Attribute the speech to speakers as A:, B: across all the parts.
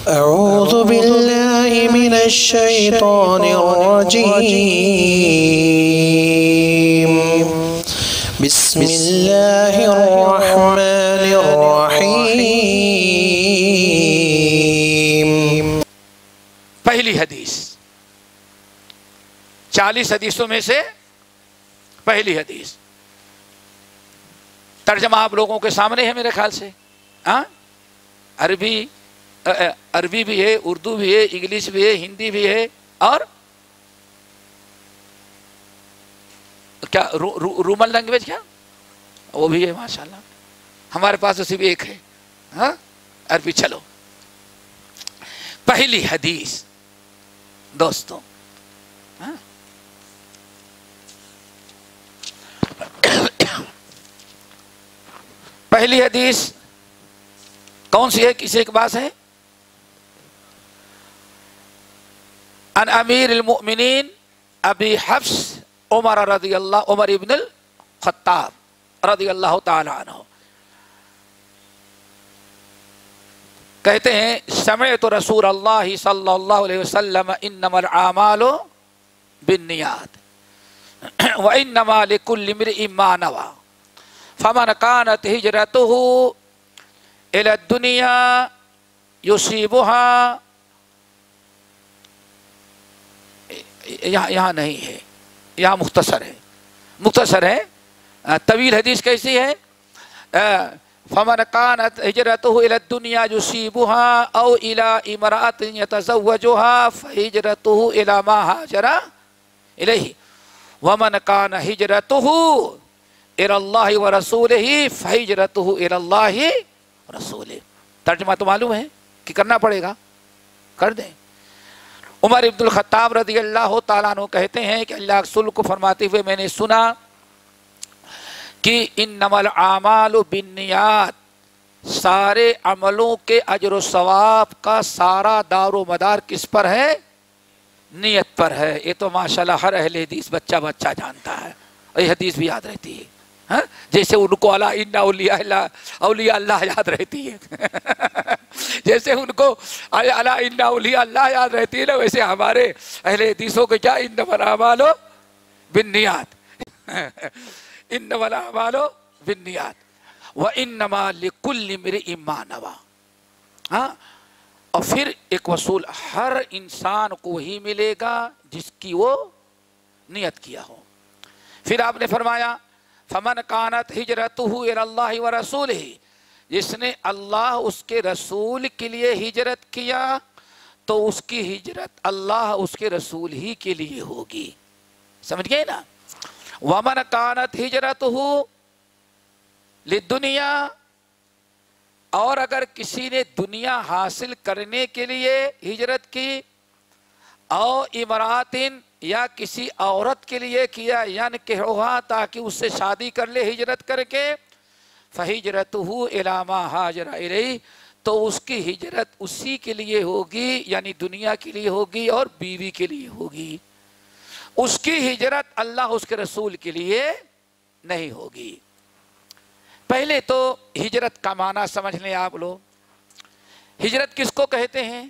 A: أعوذ بالله من الشيطان الرجيم بسم الله الرحمن الرحيم.
B: پہلی حدیث 40 حدیثوں میں سے پہلی حدیث. ترجمہ آپ لوگوں کے سامنے ہے میرے خیال سے. عربی بھی ہے، اردو بھی ہے، انگلش بھی ہے، ہندی بھی ہے، اور کیا رومن لینگویج کیا وہ بھی ہے. ماشاءاللہ ہمارے پاس تو صرف ایک ہے عربی. چلو پہلی حدیث دوستوں، پہلی حدیث کون سی ہے؟ کسی کے پاس ہے؟ ان امیر المؤمنین ابی حفص عمر ابن الخطاب رضی اللہ تعالی عنہ کہتے ہیں سمعت رسول اللہ صلی اللہ علیہ وسلم انما الاعمال بالنیات وانما لكل امرئ ما نوى فمن كانت هجرته الى الدنيا يصيبها. یہاں نہیں ہے، یہاں مختصر ہے. طویل حدیث کیسی ہے؟ فمن كانت هجرته الى الدنيا يصيبها او الى امرأة يتزوجها فهجرته الى ما هاجر اليه ومن كان هجرته الى الله ورسوله فهجرته الى الله ورسوله. ترجمہ تو معلوم ہے کہ کرنا پڑے گا، کر دیں. عمر ابن الخطاب رضی اللہ تعالیٰ عنہ کہتے ہیں کہ اللہ رسول کو فرماتے ہوئے میں نے سنا کہ انما الاعمال بالنیات، سارے عملوں کے اجر و ثواب کا سارا دار و مدار کس پر ہے؟ نیت پر ہے. یہ تو ماشاءاللہ ہر اہل حدیث بچہ جانتا ہے، اور یہ حدیث بھی یاد رہتی ہے. جیسے ان کو الا ان اولیاء اللہ یاد رہتی ہے جیسے ان کو الا ان اولیاء اللہ یاد رہتی ہے نا، ویسے ہمارے اہل حدیثوں کو کیا؟ انما الاعمال بالنیات انما الاعمال بالنیات وانما لكل امرئ ما نوى. اور پھر ایک اصول، ہر انسان کو وہی ملے گا جس کی وہ نیت کیا ہو. پھر آپ نے فرمایا فمن كانت ہجرته الى الله ورسوله، جس نے اللہ اس کے رسول کے لیے ہجرت کیا تو اس کی ہجرت اللہ اس کے رسول ہی کے لیے ہوگی. سمجھ گئے نا؟ ومن كانت ہجرته للدنیا، اور اگر کسی نے دنیا حاصل کرنے کے لیے ہجرت کی، او امراتن، یا کسی عورت کے لیے کیا، یعنی کہ تاکہ اس سے شادی کر لے ہجرت کر کے، فہجرتہ الی ما ہاجر الیہ، تو اس کی ہجرت اسی کے لیے ہوگی، یعنی دنیا کے لیے ہوگی اور بیوی کے لیے ہوگی. اس کی ہجرت اللہ اس کے رسول کے لیے نہیں ہوگی. پہلے تو ہجرت کا معنی سمجھ لیں آپ لوگ. ہجرت کس کو کہتے ہیں؟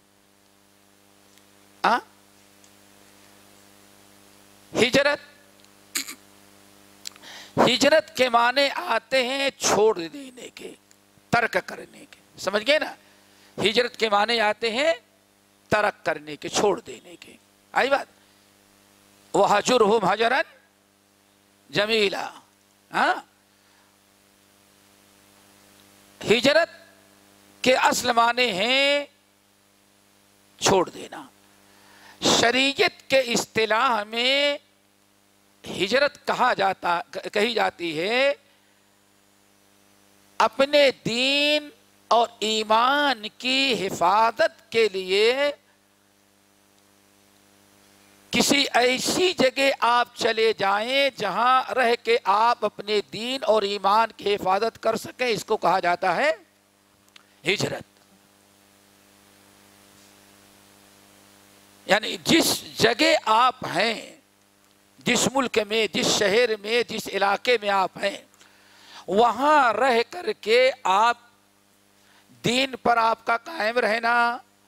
B: ہجرت کے معنی آتے ہیں چھوڑ دینے کے، ترک کرنے کے. سمجھ گئے نا؟ ہجرت کے معنی آتے ہیں ترک کرنے کے، چھوڑ دینے کے. آئی بات؟ وَحَجُرْهُمْ حَجَرًا جَمِيلًا. ہجرت کے اصل معنی ہیں چھوڑ دینا. شریعت کے اصطلاح میں ہجرت کہی جاتی ہے اپنے دین اور ایمان کی حفاظت کے لیے کسی ایسی جگہ آپ چلے جائیں جہاں رہ کے آپ اپنے دین اور ایمان کی حفاظت کر سکیں. اس کو کہا جاتا ہے ہجرت. یعنی جس جگہ آپ ہیں، جس ملک میں، جس شہر میں، جس علاقے میں آپ ہیں، وہاں رہ کر کے آپ دین پر آپ کا قائم رہنا،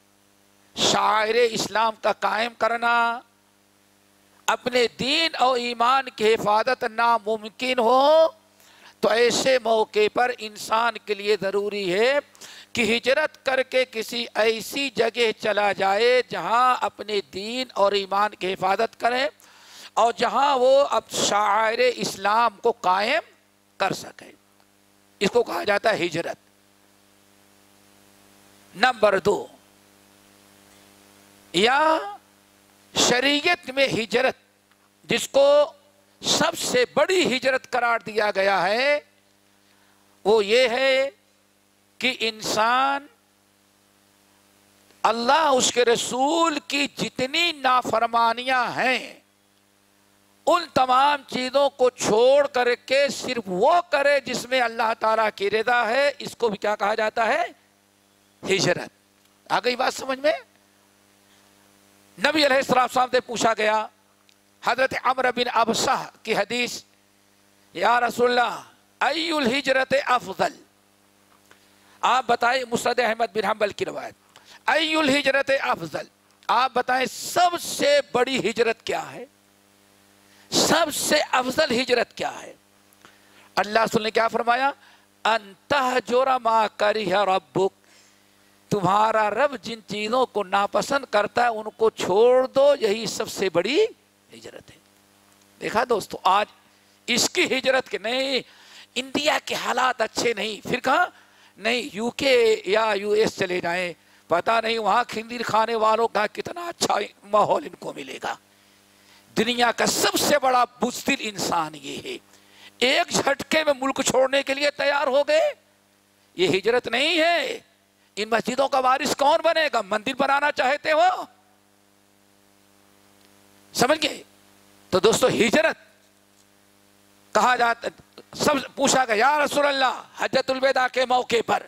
B: شعائر اسلام کا قائم کرنا، اپنے دین اور ایمان کی حفاظت ناممکن ہو، تو ایسے موقع پر انسان کے لیے ضروری ہے کہ ہجرت کر کے کسی ایسی جگہ چلا جائے جہاں اپنے دین اور ایمان کی حفاظت کرے اور جہاں وہ اب شعائر اسلام کو قائم کر سکے۔ اس کو کہا جاتا ہے ہجرت۔ نمبر 2، یا شریعت میں ہجرت جس کو سب سے بڑی ہجرت قرار دیا گیا ہے، وہ یہ ہے کہ انسان اللہ اس کے رسول کی جتنی نافرمانیاں ہیں ان تمام چیزوں کو چھوڑ کر کے صرف وہ کرے جس میں اللہ تعالیٰ کی رضا ہے۔ اس کو بھی کیا کہا جاتا ہے؟ ہجرت۔ آ گئی بات سمجھ میں؟ نبی علیہ السلام سے پوچھا گیا، حضرت عمرو بن ابسہ کی حدیث، یا رسول اللہ ای الہجرت افضل، آپ بتائیں، مسند احمد بن حنبل کی روایت، ای الہجرت افضل، آپ بتائیں سب سے بڑی ہجرت کیا ہے، سب سے افضل ہجرت کیا ہے؟ اللہ رسول نے کیا فرمایا؟ ان تہجر ما کرہ ربک، تمہارا رب جن چیزوں کو ناپسند کرتا ہے ان کو چھوڑ دو، یہی سب سے بڑی ہجرت ہے۔ دیکھا دوستو، آج اس کی ہجرت کے نہیں، انڈیا کے حالات اچھے نہیں، پھر کہاں نہیں یو کے یا یو ایس چلے جائیں، پتہ نہیں وہاں خنزیر کھانے والوں کا کتنا اچھا ماحول ان کو ملے گا۔ دنیا کا سب سے بڑا بزدل انسان یہ ہے، ایک جھٹکے میں ملک چھوڑنے کے لیے تیار ہو گئے۔ یہ ہجرت نہیں ہے۔ ان مسجدوں کا وارث کون بنے گا؟ مندر بنانا چاہتے ہو؟ سمجھ گئے؟ تو دوستو ہجرت کہا جاتا، سب پوچھا گیا یا رسول اللہ حجۃ الوداع کے موقع پر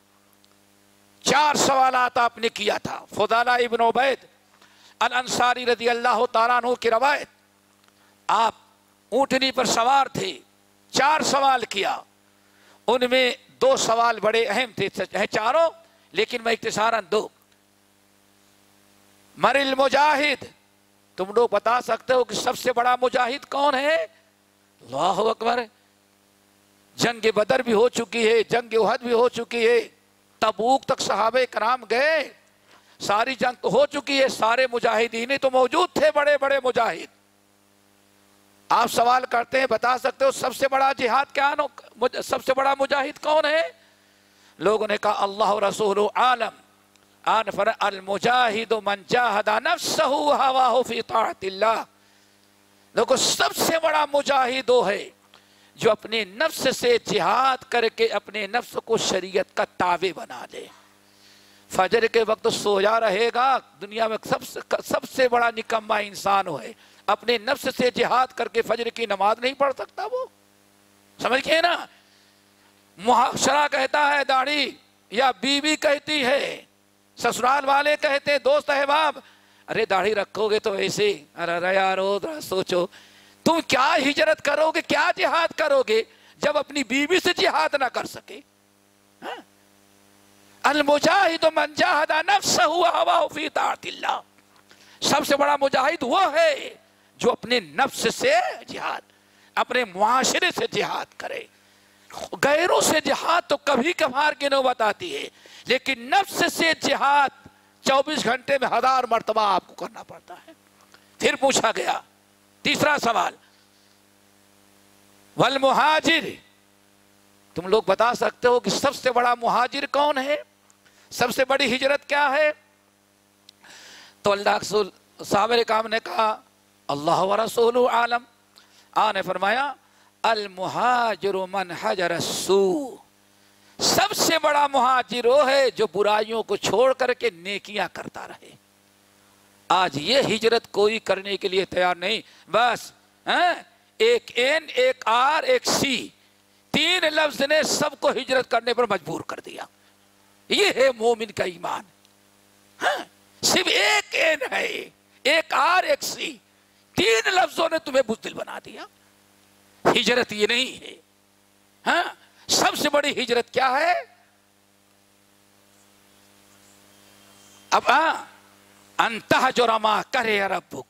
B: 4 سوالات آپ نے کیا تھا۔ فضالہ ابن عبید الانصاری رضی اللہ تعالیٰ عنہ کی روایت، آپ اونٹنی پر سوار تھے، 4 سوال کیا، ان میں 2 سوال بڑے اہم تھے، چاروں لیکن میں اختصاراً 2۔ مر المجاہد، تم لوگ بتا سکتے ہو کہ سب سے بڑا مجاہد کون ہے؟ اللہ اکبر، جنگ بدر بھی ہو چکی ہے، جنگ احد بھی ہو چکی ہے، تبوک تک صحابہ کرام گئے، ساری جنگ تو ہو چکی ہے، سارے مجاہدین تو موجود تھے، بڑے بڑے مجاہد۔ آپ سوال کرتے ہیں بتا سکتے ہو سب سے بڑا جہاد کیا، سب سے بڑا مجاہد کون ہے؟ لوگوں نے کہا اللہ رسول عالم، آن فر المجاہد من جاہد نفسہ وہواہ فی طاعت اللہ، لوگوں سب سے بڑا مجاہد وہ ہے جو اپنے نفس سے جہاد کر کے اپنے نفس کو شریعت کا تابع بنا دے۔ فجر کے وقت سویا رہے گا، دنیا میں سب سے بڑا نکما انسان ہے، اپنے نفس سے جہاد کر کے فجر کی نماز نہیں پڑھ سکتا وہ، سمجھ گئے نا؟ معاشرہ کہتا ہے داڑھی، یا بیوی کہتی ہے، سسرال والے کہتے ہیں، دوست احباب، ارے داڑھی رکھو گے تو ایسے، ارے یارو ذرا سوچو، تم کیا ہجرت کرو گے، کیا جہاد کرو گے جب اپنی بیوی سے جہاد نہ کر سکے؟ المجاہد من جاہد نفسہ وہواہ فی طاعت اللہ، سب سے بڑا مجاہد وہ ہے جو اپنے نفس سے جہاد، اپنے معاشرے سے جہاد کرے۔ غیروں سے جہاد تو کبھی کبھار کی نوبت آتی ہے، لیکن نفس سے جہاد 24 گھنٹے میں 1000 مرتبہ آپ کو کرنا پڑتا ہے۔ پھر پوچھا گیا تیسرا سوال، والمہاجر، تم لوگ بتا سکتے ہو کہ سب سے بڑا مہاجر کون ہے، سب سے بڑی ہجرت کیا ہے؟ تو اللہ رسول صحابہ کرام نے کہا اللہ ورسولہ عالم، آپ نے فرمایا المہاجر من حجر السوء، سب سے بڑا مہاجر وہ ہے جو برائیوں کو چھوڑ کر کے نیکیاں کرتا رہے۔ آج یہ ہجرت کوئی کرنے کے لیے تیار نہیں، بس ایک این، ایک آر، ایک سی، 3 لفظ نے سب کو ہجرت کرنے پر مجبور کر دیا۔ یہ ہے مومن کا ایمان، صرف ایک این ہے، ایک آر، ایک سی، 3 لفظوں نے تمہیں بزدل بنا دیا۔ ہجرت یہ نہیں ہے۔ سب سے بڑی ہجرت کیا ہے؟ اب अंतहजुर मा करे रब्बुक,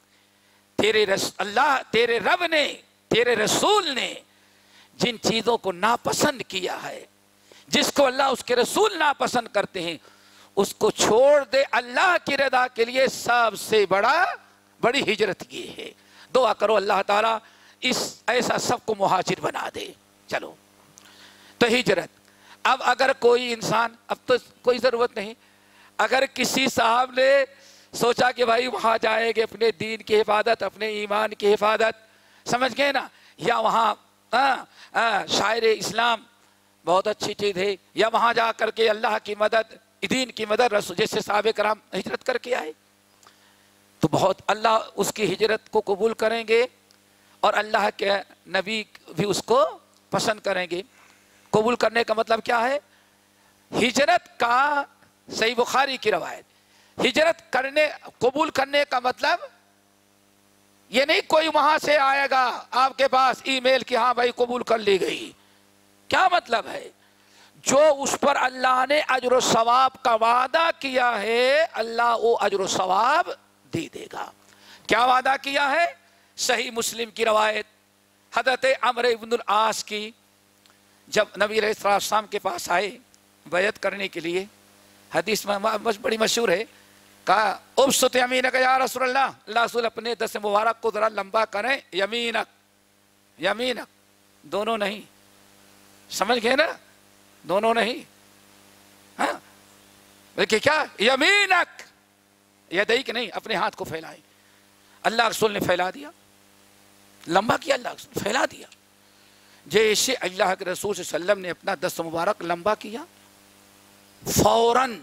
B: तेरे रब ने, तेरे रसूल ने जिन चीजों को नापसंद किया है, जिसको अल्लाह उसके रसूल नापसंद करते हैं, उसको छोड़ दे। अल्लाह की रजा के लिए सबसे बड़ी हिजरत ये है। दुआ करो अल्लाह ताला ऐसा सबको मुहाजिर बना दे। चलो, तो हिजरत। अब अगर कोई इंसान, अब तो कोई ज़रूरत नहीं, अगर किसी साहब ने सोचा कि भाई वहाँ जाएंगे अपने दीन की हिफाजत, अपने ईमान की हिफाजत, समझ गए ना, या वहाँ शायर इस्लाम बहुत अच्छी चीज़ है, या वहाँ जा करके अल्लाह की मदद, दीन की मदद, रसूल जैसे साहबे कराम हिजरत करके आए, तो बहुत अल्लाह उसकी हिजरत को कबूल करेंगे और अल्लाह के नबी भी उसको पसंद करेंगे। कबूल करने का मतलब क्या है? हिजरत का, सही बुखारी की रवायत, हिजरत करने, कबूल करने का मतलब ये नहीं कोई वहां से आएगा आपके पास ईमेल कि हाँ भाई कबूल कर ली गई। क्या मतलब है? जो उस पर अल्लाह ने अजर सवाब का वादा किया है, अल्लाह वो अजर सवाब दे देगा। क्या वादा किया है? सही मुस्लिम की रवायत, हज़रत अमर इब्न आस की, जब नबी अलैहिस्सलाम के पास आए बैत करने के लिए, हदीस में बड़ी मशहूर है, कहा उबसुत यमीनक या रसूलल्लाह, अल्लाह रसूल अपने दस्त मुबारक को जरा लंबा करें। यमीनक, यमीनक दोनों नहीं, समझ गए ना, दोनों नहीं, हाँ देखिए क्या, यमीनक, यदैक नहीं, अपने हाथ को फैलाए। अल्लाह रसूल ने फैला दिया, लंबा किया, अल्लाह रसूल फैला दिया। जैसे अल्लाह के रसूल सल्लल्लाहु अलैहि वसल्लम ने अपना दस्त मुबारक लंबा किया, फौरन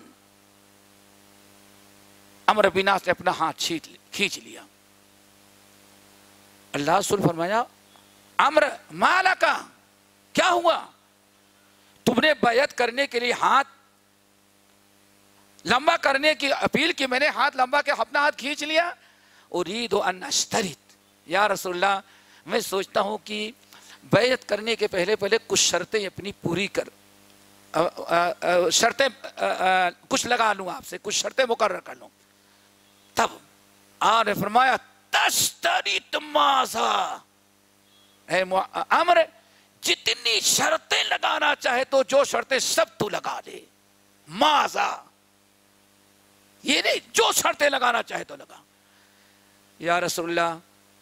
B: अमर बिन आस ने अपना हाथ खींच लिया। अल्लाह रसूल फरमाया, अमर माला का क्या हुआ? तुमने बैत करने के लिए हाथ लंबा करने की अपील की, मैंने हाथ लंबा के अपना हाथ खींच लिया। उरीदु अन अश्तरित, या रसूलल्लाह मैं सोचता हूं कि बैत करने के पहले कुछ शर्तें अपनी पूरी कर, शर्तें कुछ लगा लूं आपसे, कुछ शर्तें मुकर्रर कर लूं। तब आपने फरमाया तश्तरित माज़ा, अमर जितनी शर्तें लगाना चाहे तो जो शर्तें सब तू लगा दे। माज़ा, ये नहीं जो शर्तें लगाना चाहे तो लगा। या रसूलल्लाह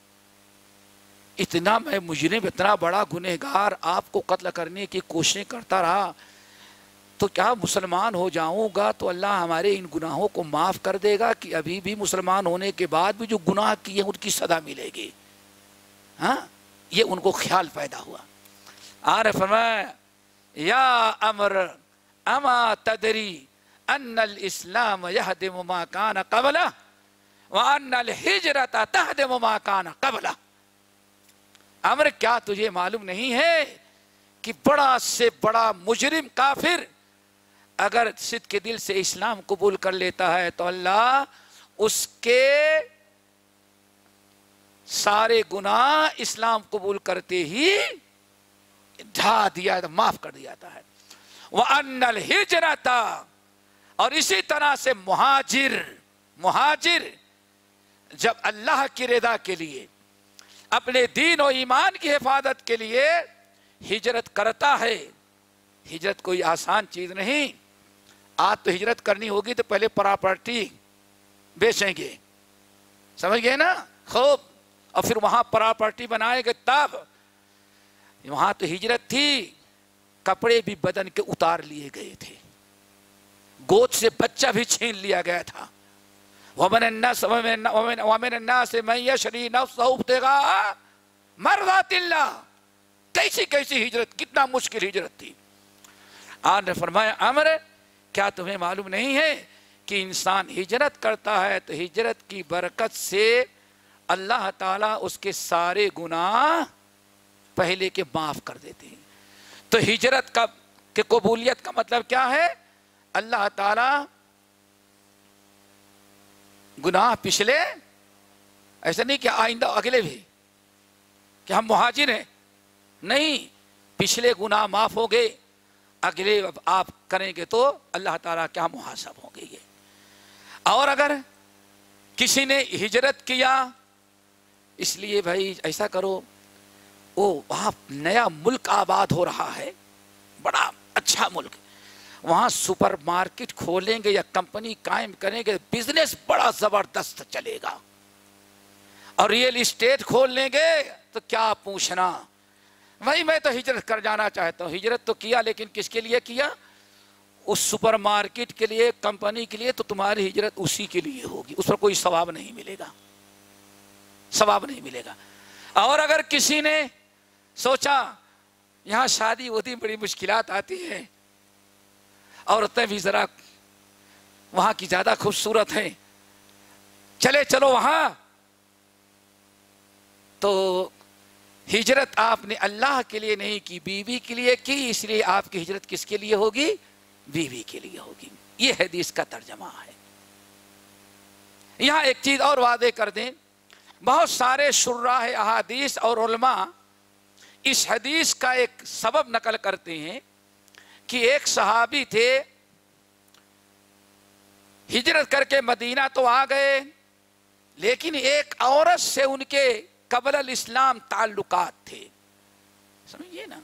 B: इतना मैं मुजरिम, इतना बड़ा गुनहगार आपको कत्ल करने की कोशिश करता रहा, तो क्या मुसलमान हो जाऊंगा तो अल्लाह हमारे इन गुनाहों को माफ़ कर देगा कि अभी भी मुसलमान होने के बाद भी जो गुनाह किए उनकी सज़ा मिलेगी? हाँ, ये उनको ख्याल पैदा हुआ। आर फरमाया, या अमर अमा तदरी अन्नल इस्लाम यहदिमु मा कान क़बला व अन्नल हिजरत तहदिमु मा कान क़बला। अमर क्या तुझे मालूम नहीं है कि बड़ा से बड़ा मुजरिम काफिर अगर सिद्ध के दिल से इस्लाम कबूल कर लेता है तो अल्लाह उसके सारे गुनाह इस्लाम कबूल करते ही ढा दिया, माफ कर दिया जाता है। वह अन्नल हिजरता, और इसी तरह से मुहाजिर जब अल्लाह की रज़ा के लिए, अपने दीन और ईमान की हिफाजत के लिए हिजरत करता है। हिजरत कोई आसान चीज नहीं। आज तो हिजरत करनी होगी तो पहले प्रॉपर्टी बेचेंगे, समझ गए ना, खूब, और फिर वहां प्रॉपर्टी बनाएंगे। तब वहां तो हिजरत थी, कपड़े भी बदन के उतार लिए गए थे, गोद से बच्चा भी छीन लिया गया था। कैसी कैसी हिजरत, कितना मुश्किल हिजरत थी। आज ने फरमाया, अमर क्या तुम्हें मालूम नहीं है कि इंसान हिजरत करता है तो हिजरत की बरकत से अल्लाह ताला उसके सारे गुनाह पहले के माफ कर देते हैं। तो हिजरत का के कबूलियत का मतलब क्या है? अल्लाह ताला गुनाह पिछले, ऐसा नहीं कि आइंदा अगले भी, कि हम मुहाजिर हैं, नहीं, पिछले गुनाह माफ हो गए, अगले आप करेंगे तो अल्लाह ताला क्या मुहासब होंगे ये। और अगर کسی نے ہجرت کیا، اس لیے بھائی ایسا کرو، وہاں نیا ملک آباد ہو رہا ہے، بڑا اچھا ملک، وہاں سپر مارکیٹ کھولیں گے یا کمپنی قائم کریں گے، بزنس بڑا زبردست چلے گا، اور ریئل اسٹیٹ کھول لیں گے تو کیا پوچھنا، بھائی میں تو ہجرت کر جانا چاہتا ہوں۔ ہجرت تو کیا، لیکن کس کے لیے کیا؟ اس سپر مارکیٹ کے لیے، کمپنی کے لیے، تو تمہاری ہجرت اسی کے لیے ہوگی، اس پر کوئی ثواب نہیں ملے گا، ثواب نہیں ملے گا۔ اور اگر کسی نے سوچا یہاں شادی ہوتی بڑی مشکلات آتی ہیں، عورتیں بھی ذرا وہاں کی زیادہ خوبصورت ہیں، چلو وہاں، تو ہجرت آپ نے اللہ کے لیے نہیں کی، بیوی کے لیے کی، اس لیے آپ کی ہجرت کس کے لیے ہوگی؟ بیوی کے لیے ہوگی۔ یہ حدیث کا ترجمہ ہے۔ یہاں ایک چیز اور واضح کر دیں، بہت سارے شراح احادیث اور علماء اس حدیث کا ایک سبب نقل کرتے ہیں کہ ایک صحابی تھے، ہجرت کر کے مدینہ تو آ گئے، لیکن ایک عورت سے ان کے قبل الاسلام تعلقات تھے، سمجھئے نا،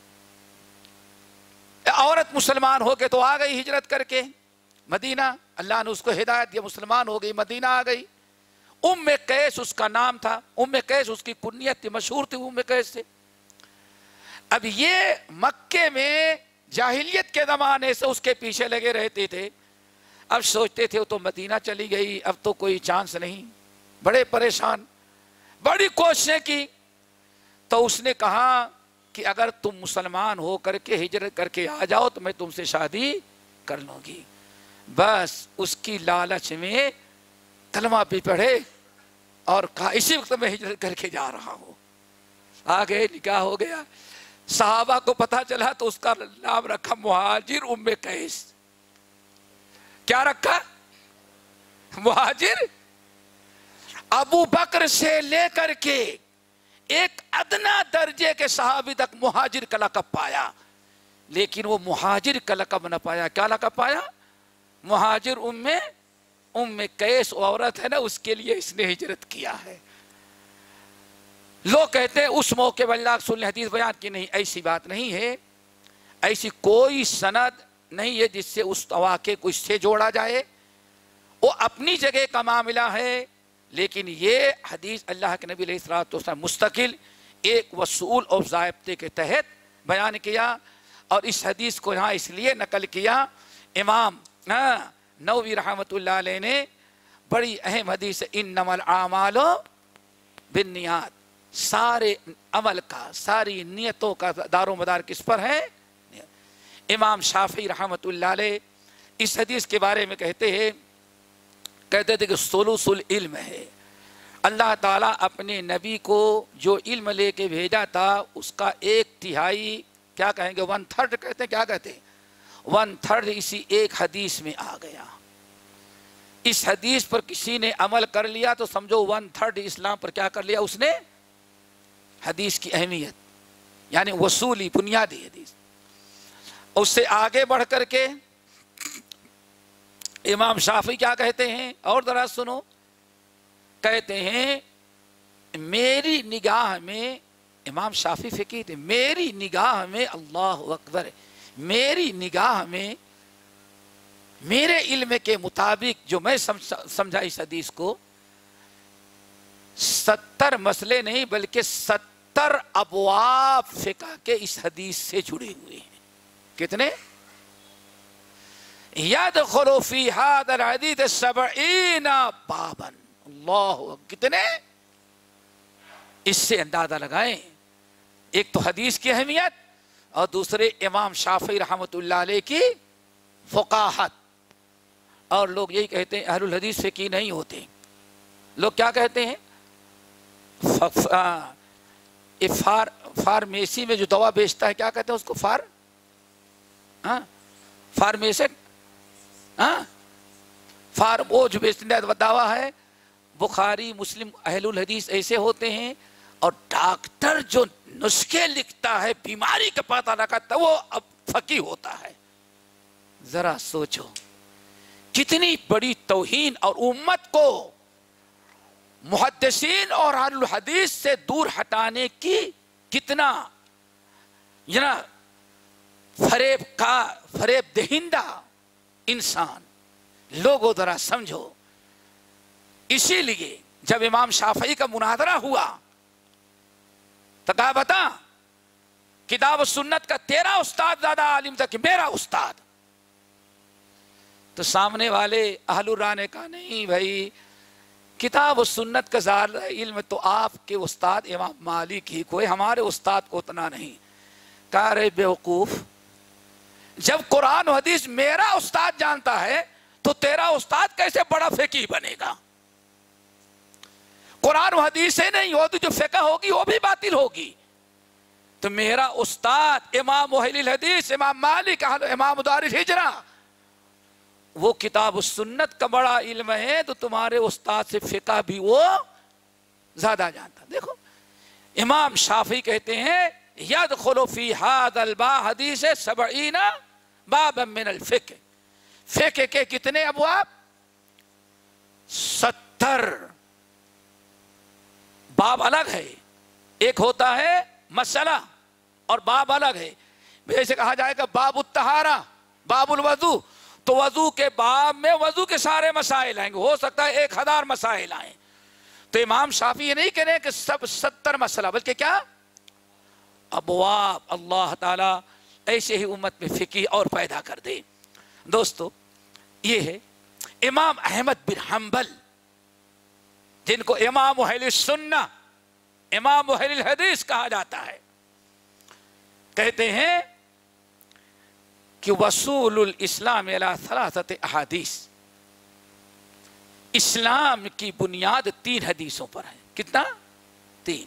B: عورت مسلمان ہو کے تو آ گئی ہجرت کر کے مدینہ، اللہ نے اس کو ہدایت دیا، مسلمان ہو گئی، مدینہ آ گئی۔ ام قیس اس کا نام تھا، ام قیس اس کی کنیت تھی، مشہور تھی ام قیس سے۔ اب یہ مکے میں جاہلیت کے زمانے سے اس کے پیچھے لگے رہتے تھے، اب سوچتے تھے وہ تو مدینہ چلی گئی، اب تو کوئی چانس نہیں، بڑے پریشان، بڑی کوششیں کی، تو اس نے کہا کہ اگر تم مسلمان ہو کر کے ہجرت کر کے آ جاؤ تو میں تم سے شادی کر لوں گی۔ بس اس کی لالچ میں کلمہ بھی پڑھے اور کہا اسی وقت میں ہجرت کر کے جا رہا ہوں، آگے نکاح ہو گیا۔ صحابہ کو پتا چلا تو اس کا نام رکھا مہاجر ام قیس۔ کیا رکھا؟ مہاجر۔ ابو بکر سے لے کر کے ایک ادنا درجے کے صحابی تک مہاجر کا لقب پایا، لیکن وہ مہاجر کا لقب نہ پایا۔ کیا لقب پایا؟ مہاجر ام قیس عورت ہے نا، اس کے لیے اس نے ہجرت کیا ہے۔ لوگ کہتے ہیں اس موقع پر اللہ رسول نے حدیث بیان کی، نہیں، ایسی بات نہیں ہے، ایسی کوئی سند نہیں ہے جس سے اس واقعے کو اس سے جوڑا جائے، وہ اپنی جگہ کا معاملہ ہے، لیکن یہ حدیث اللہ کے نبی علیہ الصلوۃ والسلام مستقل ایک اصول اور ضابطے کے تحت بیان کیا، اور اس حدیث کو یہاں اس لیے نقل کیا، امام نووی رحمۃ اللہ علیہ نے بڑی اہم حدیث انما الاعمال بالنیات، سارے عمل کا، ساری نیتوں کا دار و مدار کس پر ہے؟ امام شافعی رحمۃ اللہ علیہ اس حدیث کے بارے میں کہتے تھے کہ ثلث العلم ہے، اللہ تعالیٰ اپنے نبی کو جو علم لے کے بھیجا تھا اس کا 1/3، کیا کہیں گے، 1/3 کہتے ہیں، کیا کہتے ہیں، 1/3 اسی ایک حدیث میں آ گیا۔ اس حدیث پر کسی نے عمل کر لیا تو سمجھو 1/3 اسلام پر کیا کر لیا اس نے؟ حدیث کی اہمیت، یعنی وصولی بنیادی حدیث۔ اس سے آگے بڑھ کر کے امام شافعی کیا کہتے ہیں، اور ذرا سنو، کہتے ہیں میری نگاہ میں، امام شافعی فقیہ تھے، میری نگاہ میں، اللہ اکبر، میری نگاہ میں، میرے علم کے مطابق جو میں سمجھا اس حدیث کو، 70 مسئلے نہیں بلکہ 70 ابواب فقہ کے اس حدیث سے جڑے ہوئے ہیں۔ کتنے؟ يدخل في هذا الحديث 70 بابا، اللہ، کتنے؟ اس سے اندازہ لگائیں، ایک تو حدیث کی اہمیت، اور دوسرے امام شافعی رحمۃ اللہ علیہ کی فقاہت۔ اور لوگ یہی کہتے ہیں اہل الحدیث فقیہ نہیں ہوتے، لوگ کیا کہتے ہیں، فارمیسی میں جو دوا بیچتا ہے کیا کہتے ہیں اس کو، فارمیسٹ، وہ جو بیچنے کا دعویٰ ہے، بخاری مسلم اہل الحدیث ایسے ہوتے ہیں، اور ڈاکٹر جو نسخے لکھتا ہے بیماری کا پتہ لگاتا ہے وہ اب فقیہ ہوتا ہے۔ ذرا سوچو کتنی بڑی توہین، اور امت کو محدثین اور اہل الحدیث سے دور ہٹانے کی کتنا فریب دہندہ انسان، لوگوں ذرا سمجھو۔ اسی لیے جب امام شافعی کا مناظرہ ہوا تو کہا بتا کتاب و سنت کا تیرا استاد زیادہ عالم تھا کہ میرا استاد؟ تو سامنے والے اہل الرا نے کہا نہیں بھائی، کتاب و سنت کا زیادہ علم تو آپ کے استاد امام مالک ہی کوئی، ہمارے استاد کو اتنا نہیں۔ کہا رے بیوقوف، جب قرآن و حدیث میرا استاد جانتا ہے تو تیرا استاد کیسے بڑا فقیہ بنے گا؟ قرآن و حدیث سے نہیں ہو تو جو فقہ ہوگی وہ بھی باطل ہوگی۔ تو میرا استاد امام اہل الحدیث امام مالک امام دار الہجرہ، وہ کتاب و سنت کا بڑا علم ہے، تو تمہارے استاد سے فقہ بھی وہ زیادہ جانتا۔ دیکھو امام شافعی کہتے ہیں یدخل فی ھذا الباب حدیث 70 بابا من الفقہ، فقہ کے کتنے ابواب؟ 70 باب الگ ہے، ایک ہوتا ہے مسئلہ اور باب الگ ہے۔ جیسے کہا جائے گا باب الطہارہ، باب الوضو، تو وضو کے باب میں وضو کے سارے مسائل آئیں گے، ہو سکتا ہے 1000 مسائل آئیں۔ تو امام شافعی یہ نہیں کہہ رہے کہ سب 70 مسئلہ، بلکہ کیا ابواب۔ اللہ تعالیٰ ایسے ہی امت میں فقہ اور پیدا کر دے۔ دوستو یہ ہے امام احمد بن حنبل، جن کو امام اہل السنہ امام اہل الحدیث کہا جاتا ہے، کہتے ہیں کہ وصول الاسلام الی 3 احادیث، اسلام کی بنیاد 3 حدیثوں پر ہے۔ کتنا؟ 3۔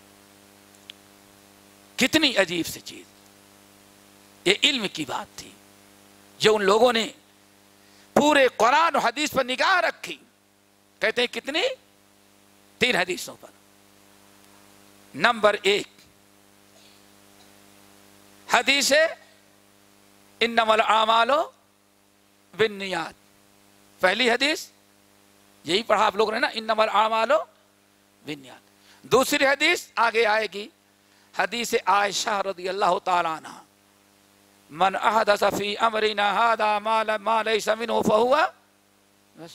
B: کتنی عجیب سی چیز، یہ علم کی بات تھی جو ان لوگوں نے پورے قرآن و حدیث پر نگاہ رکھی۔ کہتے ہیں کتنی؟ 3 حدیثوں پر۔ نمبر 1 حدیث انما الاعمال بالنیات، پہلی حدیث یہی پڑھا آپ لوگوں نے نا، انما الاعمال بالنیات۔ دوسری حدیث آگے آئے گی، حدیث عائشہ رضی اللہ تعالی عنہ، من احدث فی امرنا ھذا ما لیس منہ فہو، بس۔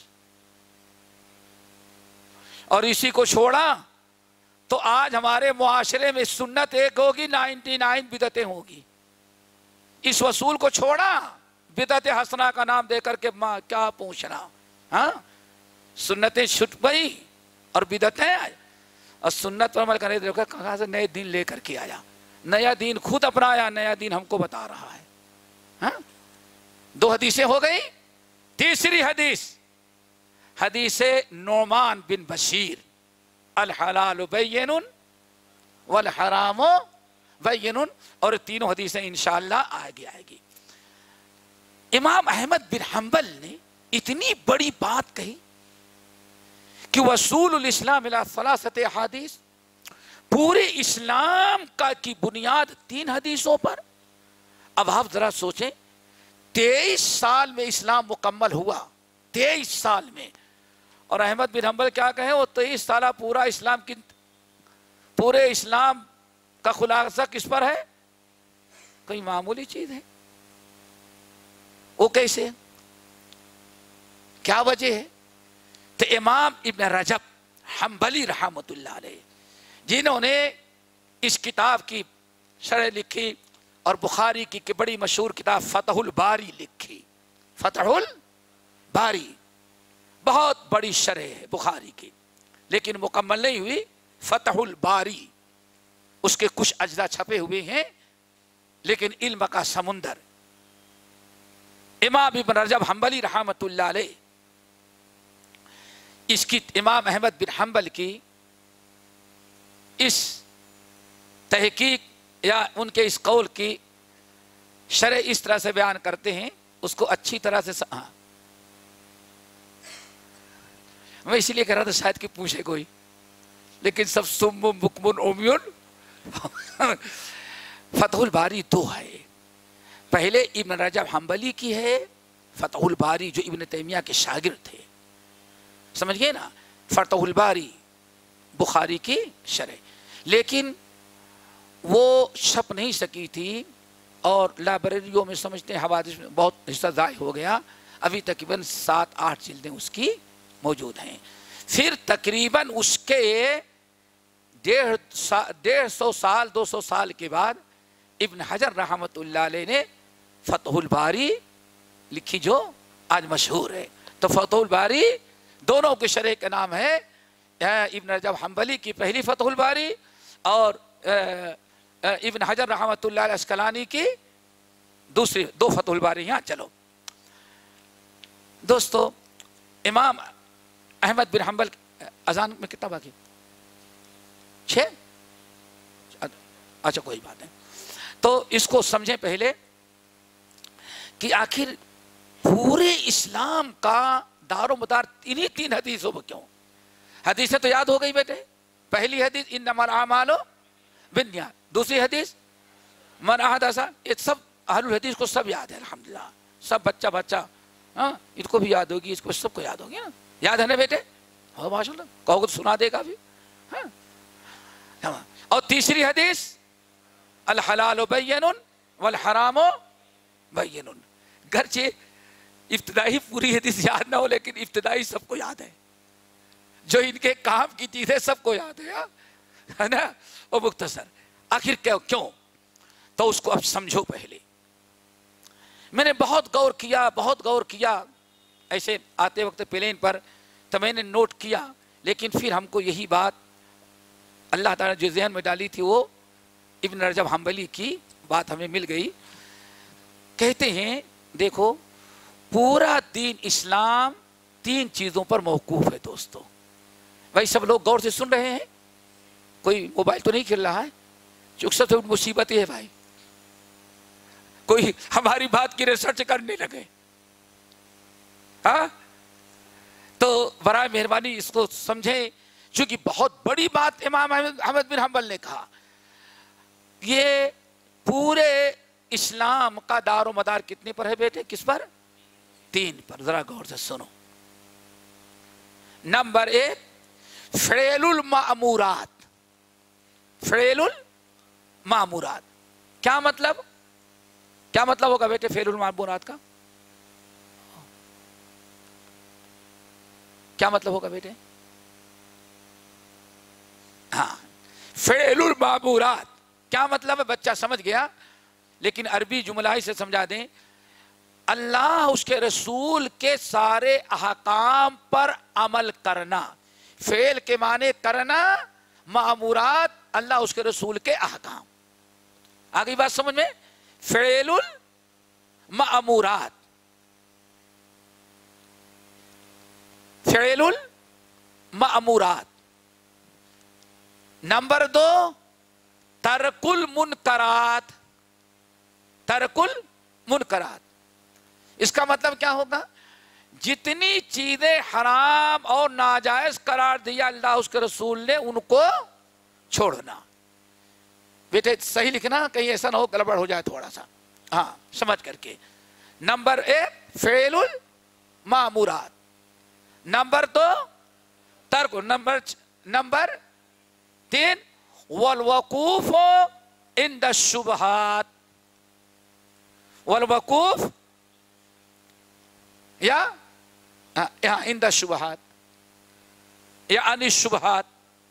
B: اور اسی کو چھوڑا تو آج ہمارے معاشرے میں سنت ایک ہوگی، 99 بدعتیں ہوگی۔ اس وصول کو چھوڑا، بدعت حسنہ کا نام دے کر کے ماں کیا پوچھنا، ہاں سنتیں چھٹ گئی اور بدعتیں آئے، اور سنت پر عمل کرنے دیکھا کہاں سے نئے دین لے کر کے آیا، نیا دین خود اپنایا، نیا دین ہم کو بتا رہا ہے۔ ہاں 2 حدیثیں ہو گئی۔ تیسری حدیث حدیث نعمان بن بشیر، الحلال بین والحرام بین، اور تینوں حدیثیں انشاءاللہ آگے آئے گی۔ امام احمد بن حنبل نے اتنی بڑی بات کہی کہ وصول الاسلام الی 3 احادیث، پورے اسلام کی بنیاد 3 حدیثوں پر۔ اب آپ ذرا سوچیں، 23 سال میں اسلام مکمل ہوا، 23 سال میں، اور احمد بن حنبل کیا کہیں، وہ 23 سالہ پورے اسلام کا خلاصہ کس پر ہے؟ کوئی معمولی چیز ہے؟ وہ کیسے؟ کیا وجہ ہے؟ تو امام ابن رجب حنبلی رحمۃ اللہ علیہ، جنہوں نے اس کتاب کی شرح لکھی اور بخاری کی بڑی مشہور کتاب فتح الباری لکھی۔ فتح الباری بہت بڑی شرح ہے بخاری کی، لیکن مکمل نہیں ہوئی۔ فتح الباری اس کے کچھ اجزاء چھپے ہوئے ہیں، لیکن علم کا سمندر۔ امام ابن رجب حنبلی رحمۃ اللہ علیہ، اس کی امام احمد بن حنبل کی اس تحقیق یا ان کے اس قول کی شرح اس طرح سے بیان کرتے ہیں، اس کو اچھی طرح سے میں اسی لیے کہہ رہا تھا شاید کہ پوچھے کوئی، لیکن سب سم بکم عمیون۔ فتح الباری 2 ہے، پہلے ابن رجب حنبلی کی ہے فتح الباری، جو ابن تیمیہ کے شاگرد تھے، سمجھ گئے نا۔ فتح الباری بخاری کی شرح، لیکن وہ چھپ نہیں سکی تھی اور لائبریریوں میں سمجھتے ہیں حوادث میں بہت حصہ ضائع ہو گیا، ابھی تقریباً 7-8 جلدیں اس کی موجود ہیں۔ پھر تقریباً اس کے 150 سال 200 سال کے بعد ابن حجر رحمۃ اللہ علیہ نے فتح الباری لکھی جو آج مشہور ہے۔ تو فتح الباری دونوں کے شرح کا نام ہے ابن رجب حنبلی کی پہلی فتح الباری اور ابن حجر رحمۃ اللہ علیہ اسقلانی کی دوسری، دو فتح الباری ہیں۔ چلو دوستو، امام احمد بن حنبل اذان میں کتنا باقی؟ 6؟ اچھا کوئی بات نہیں۔ تو اس کو سمجھیں پہلے کہ آخر پورے اسلام کا دار و مدار انہی 3 حدیثوں پر کیوں؟ حدیثیں تو یاد ہو گئی بیٹے۔ پہلی حدیث انما الاعمال بالنیات، دوسری حدیث من احدث، یہ سب اہل الحدیث کو سب یاد ہے الحمدللہ، سب بچہ ہاں ان کو بھی یاد ہوگی، اس کو سب کو یاد ہوگی نا، یاد ہے نا بیٹے؟ ہاں ماشاء اللہ، کہو گے تو سنا دے گا بھی۔ ہاں اور تیسری حدیث الحلال بین والحرام بین، گرچہ ابتدائی پوری حدیث یاد نہ ہو لیکن ابتدائی سب کو یاد ہے، جو ان کے کام کی چیزیں سب کو یاد ہے نا، وہ مختصر۔ آخر کیوں؟ تو اس کو اب سمجھو پہلے۔ میں نے بہت غور کیا ایسے آتے وقت پلین پر، تو میں نے نوٹ کیا، لیکن پھر ہم کو یہی بات اللہ تعالیٰ نے جو ذہن میں ڈالی تھی وہ ابن رجب حنبلی کی بات ہمیں مل گئی۔ کہتے ہیں دیکھو پورا دین اسلام 3 چیزوں پر موقوف ہے دوستو۔ بھائی سب لوگ غور سے سن رہے ہیں؟ کوئی موبائل تو نہیں کھل رہا ہے؟ چونکہ سب سے مصیبت یہ ہے بھائی، کوئی ہماری بات کی ریسرچ کرنے لگے، ہاں تو برائے مہربانی اس کو سمجھیں، چونکہ بہت بڑی بات امام احمد بن حنبل نے کہا۔ یہ پورے اسلام کا دار و مدار کتنے پر ہے بیٹے؟ کس پر؟ 3 پر۔ ذرا غور سے سنو۔ نمبر 1 فعل المأمورات۔ فعل المأمورات کیا مطلب؟ کیا مطلب ہوگا بیٹے فعل المأمورات کا؟ کیا مطلب ہوگا بیٹے؟ ہاں فعل المأمورات کیا مطلب ہے؟ بچہ سمجھ گیا، لیکن عربی جملہ ہی سے سمجھا دیں۔ اللہ اس کے رسول کے سارے احکام پر عمل کرنا۔ فعل کے معنی کرنا، مأمورات اللہ اس کے رسول کے احکام۔ آگئی بات سمجھ میں؟ فعل المأمورات، فعل المأمورات۔ نمبر 2 ترک المنکرات۔ ترک المنکرات اس کا مطلب کیا ہوگا؟ جتنی چیزیں حرام اور ناجائز قرار دیا اللہ اس کے رسول نے ان کو چھوڑنا۔ بیٹے صحیح لکھنا، کہیں ایسا نہ ہو گڑبڑ ہو جائے تھوڑا سا، ہاں سمجھ کر کے۔ نمبر 1 فعل المأمورات، نمبر 2 ترک، نمبر 3 والوقوف عند الشبہات۔ والوقوف یا عند الشبہات یا عن الشبہات۔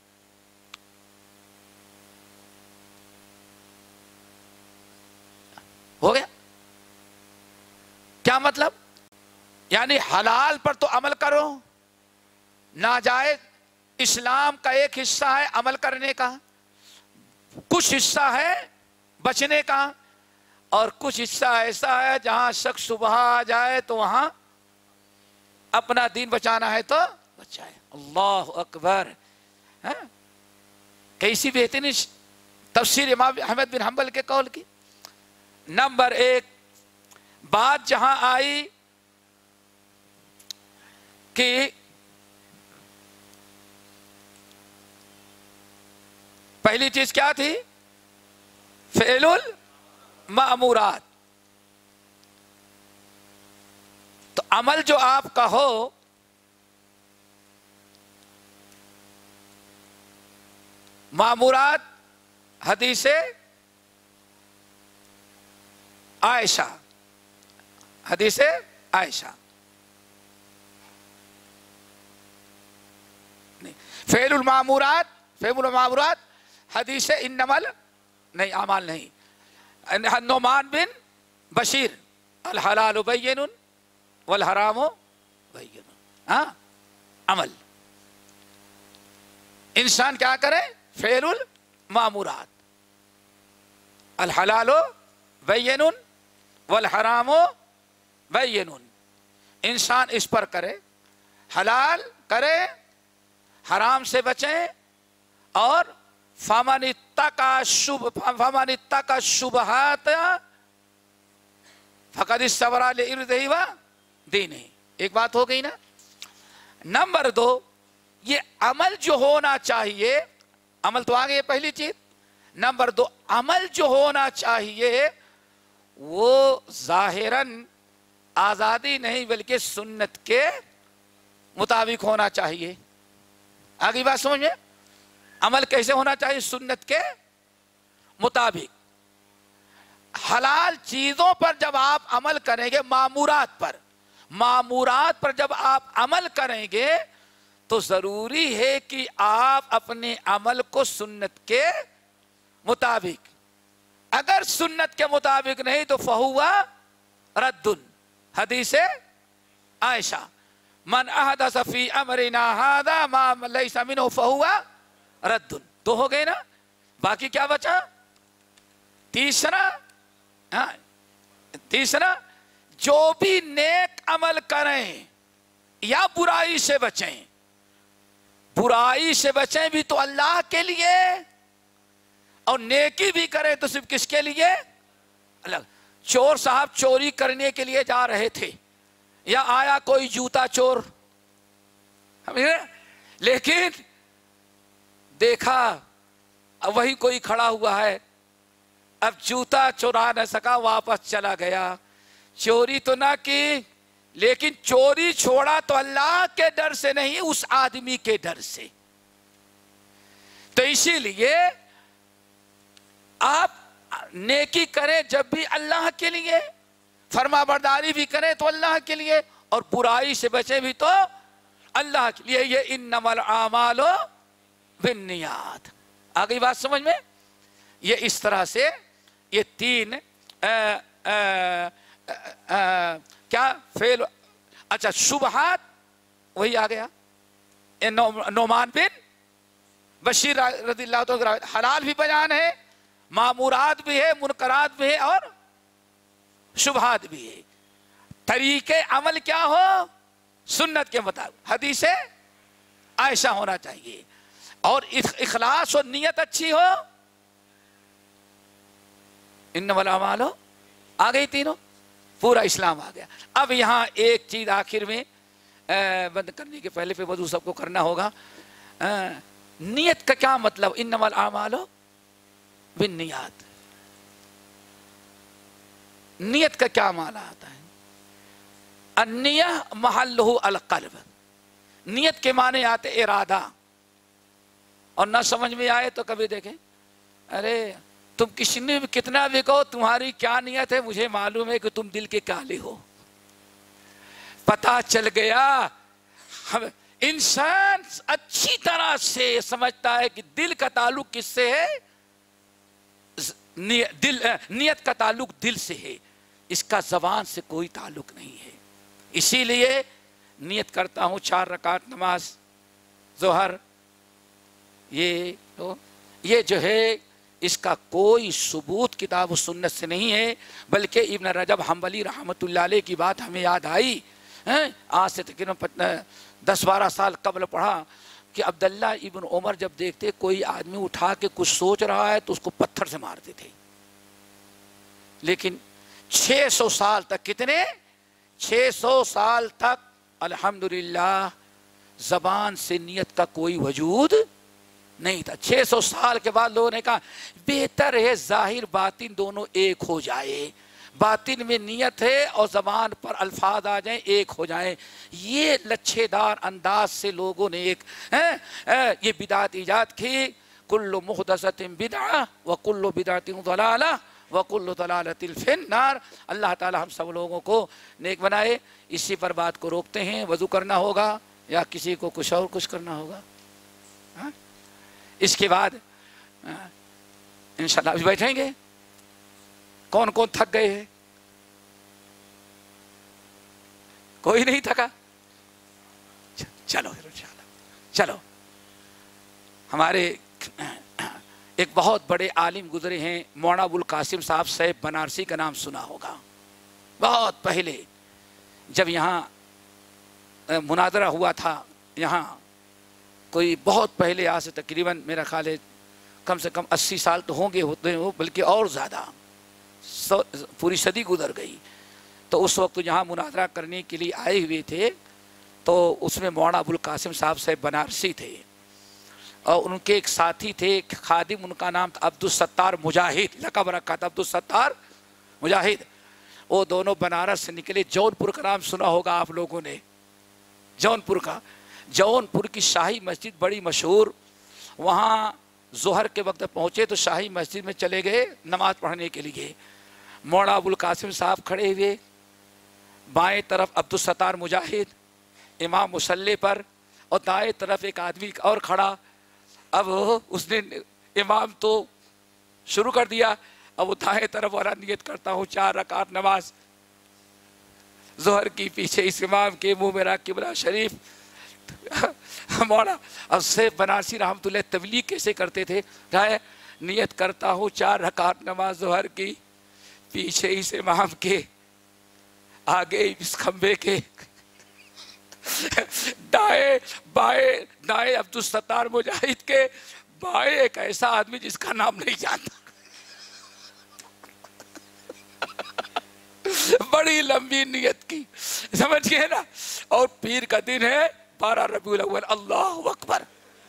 B: ہو گیا؟ کیا مطلب؟ یعنی حلال پر تو عمل کرو، ناجائز اسلام کا ایک حصہ ہے عمل کرنے کا، کچھ حصہ ہے بچنے کا، اور کچھ حصہ ایسا ہے جہاں شک شبہ آ جائے تو وہاں اپنا دین بچانا ہے تو بچائے۔ اللہ اکبر! کیسی بہترین تفسیر امام احمد بن حنبل کے قول کی۔ نمبر 1 بات جہاں آئی کہ پہلی چیز کیا تھی؟ فعل المأمورات۔ تو عمل جو آپ کا ہو मामूरात हदीस आयशा, हदीस आयशा नहीं, फेलुल मामूरात हदीस इन्नमल नहीं, अमाल नहीं। नोमान बिन बशीर अल हलाल बय्यिनुन वल हराम बय्यिनुन, हाँ अमल। इंसान क्या करे? फेलुल मामूरात अल हलाल बय्यिनुन वल हराम बय्यिनुन, इंसान इस पर करे, हलाल करे, हराम से बचे, और फमन इत्तका शुबहात फक़द इस्तबरा लिइर्दिही व दीनिही। एक बात हो गई ना। नंबर 2, ये अमल जो होना चाहिए, अमल तो आ गई पहली चीज। नंबर 2, अमल जो होना चाहिए वो जाहिरन आजादी नहीं बल्कि सुन्नत के मुताबिक होना चाहिए। आगे बात समझ में? अमल कैसे होना चाहिए? सुन्नत के मुताबिक। हलाल चीजों पर जब आप अमल करेंगे, मामूरात पर जब आप अमल करेंगे तो जरूरी है कि आप अपने अमल को सुन्नत के मुताबिक, अगर सुन्नत के मुताबिक नहीं तो फहुवा रद्दुन, हदीस आयशा, मन अहदस फी अमरिना हादा मा लैसा मिन्हु फहुवा रद्दुन। तो हो गए ना। बाकी क्या बचा? तीसरा, जो भी नेक अमल करें या बुराई से बचें, बुराई से बचें भी तो अल्लाह के लिए, और नेकी भी करें तो सिर्फ किसके लिए? अल्लाह। चोर साहब चोरी करने के लिए जा रहे थे, या आया कोई जूता चोर, लेकिन देखा अब वही कोई खड़ा हुआ है, अब जूता चुरा न सका, वापस चला गया। चोरी तो ना की, लेकिन चोरी छोड़ा तो अल्लाह के डर से नहीं, उस आदमी के डर से। तो इसीलिए आप नेकी करें जब भी अल्लाह के लिए, फरमाबरदारी भी करें तो अल्लाह के लिए, और बुराई से बचे भी तो अल्लाह के लिए। ये इन्नमल आमालु बिन्नियात। आ गई बात समझ में? ये इस तरह से ये 3 क्या फेल, अच्छा शुबहात वही आ गया। नोमान बिन बशीर रज़ियल्लाहु अन्हु, हलाल भी बयान है, मामूरात भी है, मुनकरात भी है, और शुबहात भी है। तरीके अमल क्या हो? सुन्नत के मुताबिक, हदीस आयशा होना चाहिए, और इखलास और नियत अच्छी हो। इन्नमल अमालु आ गई तीनों, पूरा इस्लाम आ गया। अब यहाँ एक चीज आखिर में बंद करने के पहले पे वजू सबको करना होगा। नियत का क्या मतलब? इन्नमल अमालु बिन्नियात, नियत का क्या माना आता है? अन्नियह महल्लुहु अल क़ल्ब। नियत के माने आते इरादा, और ना समझ में आए तो कभी देखें, अरे तुम किसी ने भी कितना भी कहो तुम्हारी क्या नियत है, मुझे मालूम है कि तुम दिल के काले हो। पता चल गया। हम इंसान अच्छी तरह से समझता है कि दिल का ताल्लुक किससे है? नियत का ताल्लुक दिल से है, इसका जबान से कोई ताल्लुक नहीं है। इसीलिए नियत करता हूँ 4 रकात नमाज जोहर, ये जो है इसका कोई सबूत किताब सुन्नत से नहीं है, बल्कि इब्न रजब हम्बली रहमतुल्लाह अलैह की बात हमें याद आई। आज से तकरीबन 10-12 साल कबल पढ़ा कि अब्दुल्ला इब्न उमर जब देखते कोई आदमी उठा के कुछ सोच रहा है तो उसको पत्थर से मारते थे। लेकिन 600 साल तक, कितने 600 साल तक अल्हम्दुलिल्लाह जबान से नियत का कोई वजूद नहीं था। 600 साल के बाद लोगों ने कहा बेहतर है जाहिर बातिन दोनों एक हो जाए, बातिन में नियत है और जबान पर अल्फाज आ जाएं, एक हो जाएं। ये लच्छेदार अंदाज से लोगों ने एक ये बिदात ईजाद की। कुल्लु मुहदसतिन बिदअह व कुल्लु बिदअतिन ज़लालह व कुल्लु ज़लालतिन फिन्नार। अल्लाह ताला हम सब लोगों को नेक बनाए। इसी पर बात को रोकते हैं। वज़ू करना होगा या किसी को कुछ और कुछ करना होगा? हाँ? इसके बाद इंशाअल्लाह अभी बैठेंगे। कौन कौन थक गए हैं? कोई नहीं थका? चलो इंशाअल्लाह। चलो, हमारे एक बहुत बड़े आलिम गुजरे हैं, मौलाना अबुल कासिम साहब साहब बनारसी का नाम सुना होगा। बहुत पहले जब यहाँ मुनाजरा हुआ था, यहाँ कोई बहुत पहले, आज से तकरीबन मेरा ख्याल है कम से कम 80 साल तो होंगे, होते हो बल्कि और ज़्यादा, पूरी सदी गुजर गई। तो उस वक्त यहाँ मुनाजरा करने के लिए आए हुए थे, तो उसमें मौलाना अबुल कासिम साहब साहब बनारसी थे और उनके एक साथी थे, खादिम, उनका नाम था अब्दुल सत्तार मुजाहिद, लक़ब रखा था अब्दुल सत्तार मुजाहिद। वो दोनों बनारस से निकले। जौनपुर का नाम सुना होगा आप लोगों ने, जौनपुर का। जौनपुर की शाही मस्जिद बड़ी मशहूर, वहाँ ज़ोहर के वक्त पहुँचे तो शाही मस्जिद में चले गए नमाज़ पढ़ने के लिए। मौलाना अबुल कासिम साहब खड़े हुए, बाएं तरफ अब्दुल सत्तार मुजाहिद इमाम मुसल्ले पर, और दाएं तरफ एक आदमी और खड़ा। अब उसने इमाम तो शुरू कर दिया, अब वो दाएं तरफ वाला नियत करता हूँ 4 रकात नमाज ज़ोहर की, पीछे इस इमाम के मुँह में रख किबला शरीफ। मौला अब से बनारसी रहमतुल्लाह तबलीग कैसे करते थे, नियत करता हूँ 4 रकात नमाज ज़ोहर की, पीछे इस इमाम के, आगे इस खंबे के, दाएं बाएं, दाएं अब्दुल सत्तार मुजाहिद के, बाएं एक ऐसा आदमी जिसका नाम नहीं जानता। बड़ी लंबी नियत की, समझ गए ना। और पीर का दिन है 12 रबीउल अव्वल, अल्लाहु अकबर।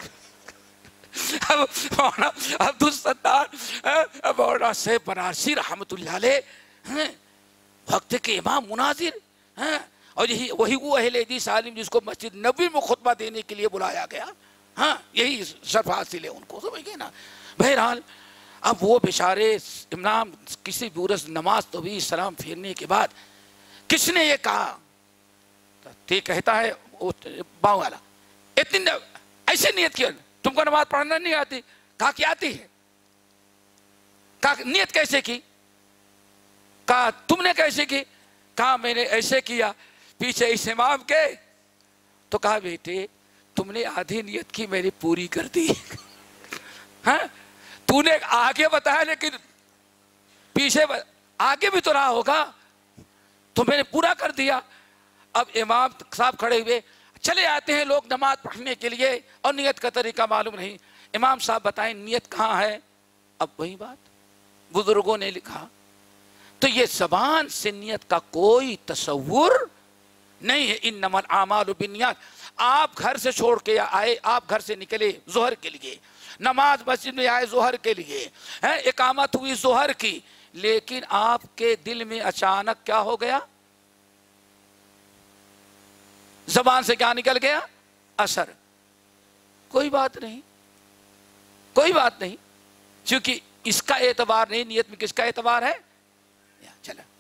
B: अब्दुल सत्तार मौलाना साहब बनारसी रहमतुल्लाह अलैह वक्त के इमाम मुनाजिर हैं, और यही वही वो अहले हदीस आलिम जिसको मस्जिद नबी में खुतबा देने के लिए बुलाया गया। हाँ, यही शर्फ हासिल है उनको, समझ गए ना। बहरहाल अब वो बेचारे इमाम किसी बूरस नमाज तो भी सलाम फेरने के बाद किसने ये कहा, तो कहता है बाव वाला, इतनी ऐसे नियत किया, तुमको नमाज पढ़ना नहीं आती? कहा कि आती है। कहा नियत कैसे की? कहा तुमने कैसे की? कहा मैंने ऐसे किया, पीछे इस इमाम के। तो कहा बेटे तुमने आधी नियत की, मैंने पूरी कर दी। हाँ, तूने आगे बताया लेकिन पीछे आगे भी तो रहा होगा, तो मैंने पूरा कर दिया। अब इमाम साहब खड़े हुए, चले आते हैं लोग नमाज पढ़ने के लिए और नियत का तरीका मालूम नहीं। इमाम साहब बताएं नियत कहाँ है? अब वही बात बुजुर्गों ने लिखा। तो ये ज़बान से नियत का कोई तसव्वुर नहीं है। इन्नमल आमालु बिन्नियात। आप घर से छोड़ के आए, आप घर से निकले ज़ोहर के लिए, नमाज मस्जिद में आए ज़ोहर के लिए, है इकामत हुई ज़ोहर की, लेकिन आपके दिल में अचानक क्या हो गया? ज़बान से क्या निकल गया? असर। कोई बात नहीं, कोई बात नहीं, क्योंकि इसका एतबार नहीं, नियत में किसका एतबार है? चला